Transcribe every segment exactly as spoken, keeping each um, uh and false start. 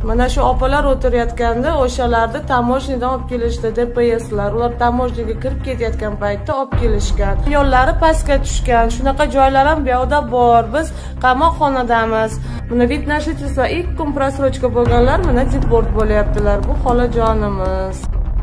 Mana shu opalar o'tirayotganda o'shalarni tamojnidan olib kelishdi, D P S'lar. Ular tamojniga kirib ketayotgan paytda olib kelishgan. Yo'llari pastga tushgan. Shunaqa joylar ham bu yoqda bor. Biz qamoqxonadamiz. Buni vид на жительство ilk kun просрочка bo'lganlar mana deport bo'lyaptilar. Bu xolajonimiz.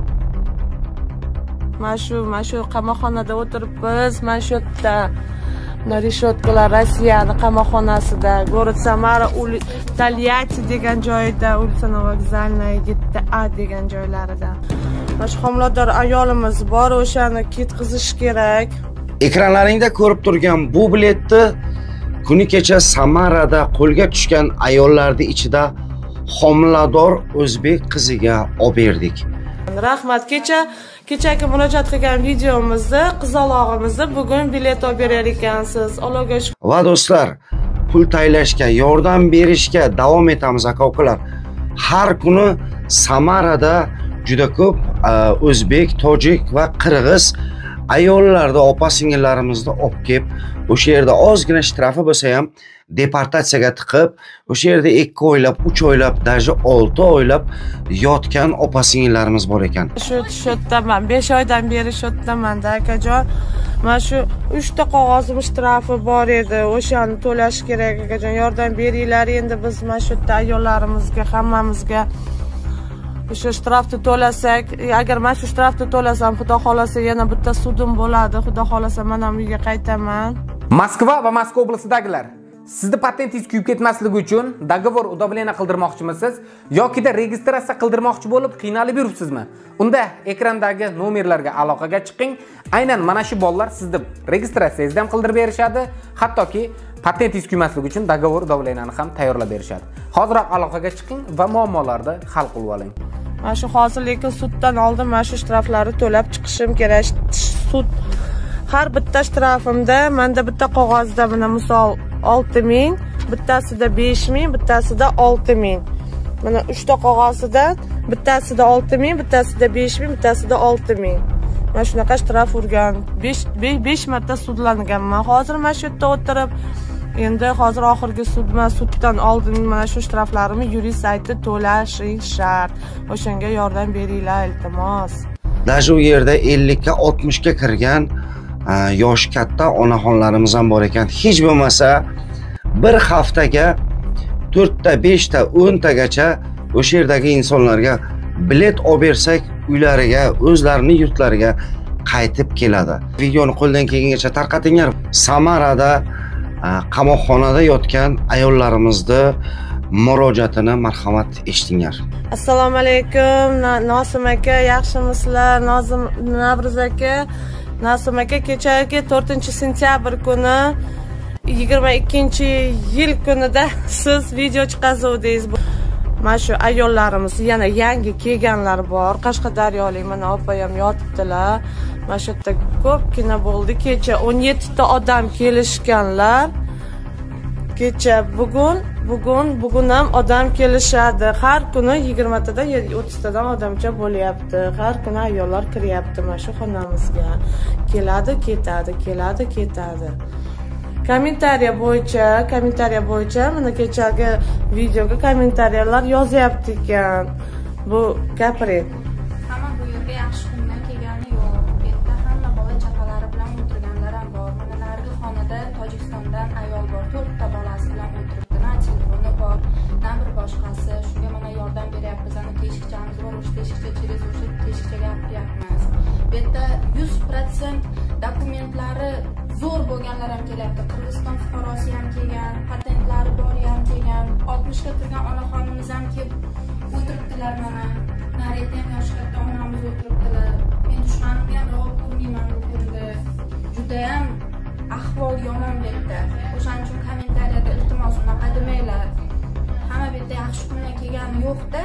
Mana shu, mana shu qamoqxonada o'tiribmiz. Mana shu yerda Reshetkalar Rossiyani qamoqxonasida, Город Samara, Tolyatti degan joyda, улица Novokzalnaya yetti A degan joylarida. Mana shu homilador ayolimiz bor, o'shani ketqizish kerak. Ekranlaringda ko'rib turgan bu biletni kuni kecha Samarada qo'lga tushgan ayollarning ichida homilador o'zbek qiziga olib berdik. Rahmat, kecha kechagi murojaat qilgan videomizda qizalog'imizni bugun bilet olib berar ekansiz. Allohga shukr. Va do'stlar, pul taylashga, yordam berishga davom etamiz aka-ukalar. Har kuni Samarada juda ko'p o'zbek, tojik va qirg'iz ayollarni, opa-singillarimizni olib kelib, o'sha yerda ozgina shtrafi bo'lsa ham deportatsiyaga tiqib, o'sha yerda ikki oylab, uch oylab, даже olti oylab yotgan opa-singillarimiz bor ekan. Shu shotdaman, besh oydan beri shotdaman-da akajon. Mana shu uch ta qog'ozim shtrafi bor edi. O'shani to'lash kerak akajon. Yordam beringlar endi biz mana shu yerda ayollarimizga, hammamizga o'sha shtrafni to'lasak, agar men shu shtrafni to'lasam, xudo xolasa yana bitta sudim bo'ladi. Xudo xolasa men ham uyga qaytaman. Moskva va Moskva oblasidagilar, sizni patentingiz kuyib ketmasligi uchun dogovor удовление qildirmoqchimisiz yoki-da registratsiya qildirmoqchi bo'lib qiynalib yuribsizmi? Unda ekrandagi nomerlarga aloqaga chiqing. Aynan mana shu bolalar sizni registratsiyangizni ham qildirib berishadi, hattoki patentingiz kuymasligi uchun dogovor удовленияni ham tayyorlab berishadi. Hozirroq aloqaga chiqing va muammolarni hal qilib oling. Mana shu hozir lekin suddan oldin mana shu shtraflarni to'lab chiqishim kerak. Sud har bitta shtrafimda menda bitta qog'ozda mana misol olti ming, bittasida besh ming, bittasida olti ming. Mana uch ta qog'ozida bittasida olti ming, bittasida besh ming, bittasida olti ming. Mana shunaqa shtraf urgan. besh marta sudlanganman. Hozir mana shu yerda o'tirib, endi hozir oxirgi sudma suddan oldin mana shu shtraflarimni yurist sayti to'lashing shart. O'shanga yordam beringlar iltimos. Даже u yerda ellikka oltmishga kirgan yosh katta onaxonlarimiz ham bor ekan. Hech bo'lmasa bir haftaga to'rtta, beshta, o'ntagacha o'sha yerdagi insonlarga bilet olib bersak, uylariga, o'zlarining yurtlariga qaytib keladi. Videoni qo'ldan kelgancha tarqatinglar. Samarada qamoqxonada yotgan ayollarimizni murojaatini marhamat eshitinglar. Assalomu alaykum, Nosim aka, yaxshimisizlar? Nozim Navruz aka, Nosim aka, kechagi to'rtinchi sentyabr kuni yigirma ikkinchi yil kunida siz video chiqazuvdingiz. Mana shu ayollarimiz yana yangi kelganlar bor. Qashqadaryolik mana opayam yotibdilar. Mana shu yerda ko'pgina bo'ldi. Kecha o'n yetti ta odam kelishganlar. Kecha bugun, bugun, bugun ham odam kelishadi. Har kuni yigirma tadan o'ttiz tadan odamcha bo'lyapti. Har kuni ayollar kiryapti mana shu xonamizga. Keladi, ketadi, keladi, ketadi. Kommentariya bo'yicha, kommentariya bo'yicha mana kechagi videoga kommentariyalar yozyapti ekan. Bu gapiring. Hamma bu yerga yaxshi kundan kelgani yo'q. Bu yerda hamma bola chaqalari bilan o'tirganlar ham bor. Mana narigi xonada Tojikistondan ayol bor. to'rtta bolasi bilan o'tiribdi. Na telefoni bor, na bir boshqasi. Shunga mana yordam beryapmiz. Ana teshikchamiz bor, o'sha teshikcha через o'sha teshikchaga gapiryapmiz. Bu yerda yuz foiz dokumentlari zo'r bo'lganlar ham kelyapti. Qirg'iziston fuqarosi ham kelgan, patentlari bori ham kelgan, oltmishga kirgan onaxonimiz ham kelib o'tiribdilar mana. Narida ham yosh katta onamiz o'tiribdilar. Men dushmanimga ham ravo ko'rmayman bu kunda. Juda ham ahvol yomon bu yerda. O'shaning uchun kommentariyada iltimos unaqa demanglar. Hamma bu yerda yaxshi kundan kelgani yo'q-da.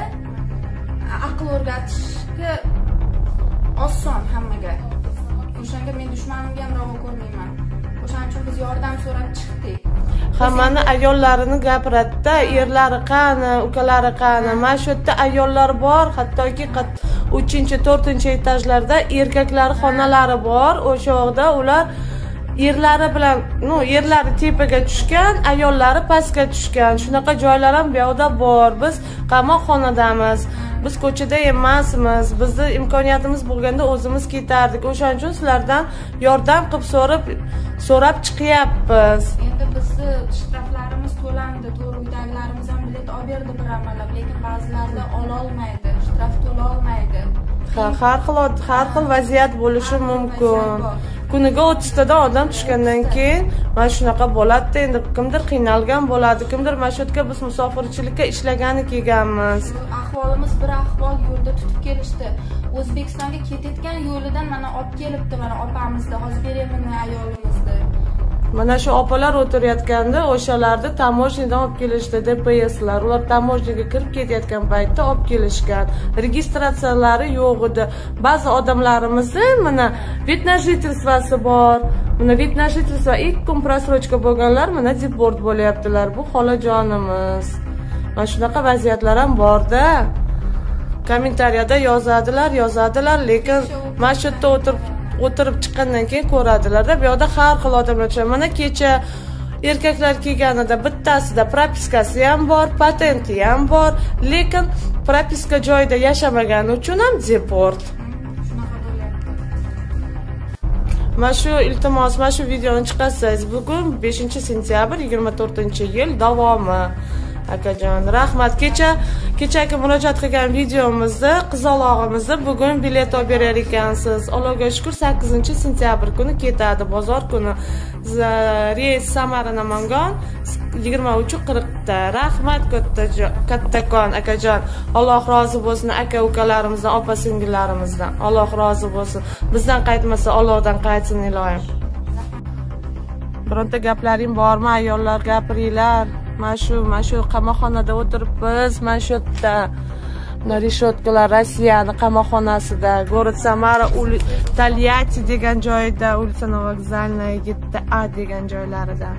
Aql o'rgatishga oson hammaga. O'shanga men dushmanimga ham ravo ko'rmayman. O'shaning uchun biz yordam so'rab chiqdik. Hammani ayollarini gapiradi-da, erlari qani, ukalari qani. Mana shu yerda ayollar bor, hattoki uchinchi, to'rtinchi etajlarda erkaklar xonalari bor. O'sha yerda ular erlari bilan, no, erlari tepaga tushgan, ayollari pastga tushgan. Shunaqa joylar ham bu yerda bor. Biz qamoqxonadamiz. Biz ko'chada emasmiz. Bizning imkoniyatimiz bo'lganda o'zimiz ketardik. O'shaning uchun sizlardan yordam qilib so'rab so'rab chiqyapmiz. Endi bizni shtraflarimiz to'landi, to'g'ri uydagilarimiz ham bilet olib berdi bir amallab, lekin ba'zilarida ola olmaydi, shtraf to'la olmaydi. Ha, har xil har xil vaziyat bo'lishi mumkin. Kuniga o'ttiztadan odam tushgandan keyin mana shunaqa bo'ladi. Endi kimdir qiynalgan bo'ladi, kimdir mana shu yerga biz musofirchilikka ishlagani kelganmiz. Ahvolimiz bir ahvol, yo'lda tutib kelishdi. O'zbekistonga ketayotgan yo'lidan mana olib kelibdi, mana opamizni, hozir berayman ayolimizni. Mana shu opalar o'tirayotganda o'shalarni tamojnidan olib kelishdi, D P S'lar. Ular tamojniga kirib ketayotgan paytda olib kelishgan. Registratsiyalari yo'q edi. Ba'zi odamlarimizni mana vид на жительствоsi bor. Mana vид на жительство ilk kun просрочка bo'lganlar mana deport bo'lyaptilar. Bu xolajonimiz. Mana shunaqa vaziyatlar ham bor-da. Kommentariyada yozadilar, yozadilar, lekin mana shu yerda o'tirib o'tirib chiqqandan keyin ko'radilar-da. Bu yerda har xil odamlar chiqadi. Mana kecha erkaklar kelganida bittasida propiskasi ham bor, patenti ham bor, lekin propiska joyida yashamagani uchun ham deport. Mana shu iltimos, mana shu videoni chiqarsangiz, bugun beshinchi sentyabr yigirma to'rtinchi yil davomi. Akajon, rahmat. Kecha kechagi murojaat qilgan videomizda qizalog'imizni bugun bilet olib berar ekansiz. Allohga shukr, sakkizinchi sentyabr kuni ketadi, bozor kuni. Reys Samara Namangan yigirma uch qirq da. Rahmat kattakon akajon. Alloh rozi bo'lsin aka-ukalarimizdan, opa-singillarimizdan. Alloh rozi bo'lsin. Bizdan qaytmasa Allohdan qaytsin iloyim. Bironta gaplaring bormi, ayollar, gapiringlar? Mana shu, mana shu qamoqxonada o'tiribmiz, mana shu yerda. Rishotkalar Rossiyani qamoqxonasida, Город Samara, Talyati degan joyda, ulitsa Novokzalnaya yetti A degan joylarida.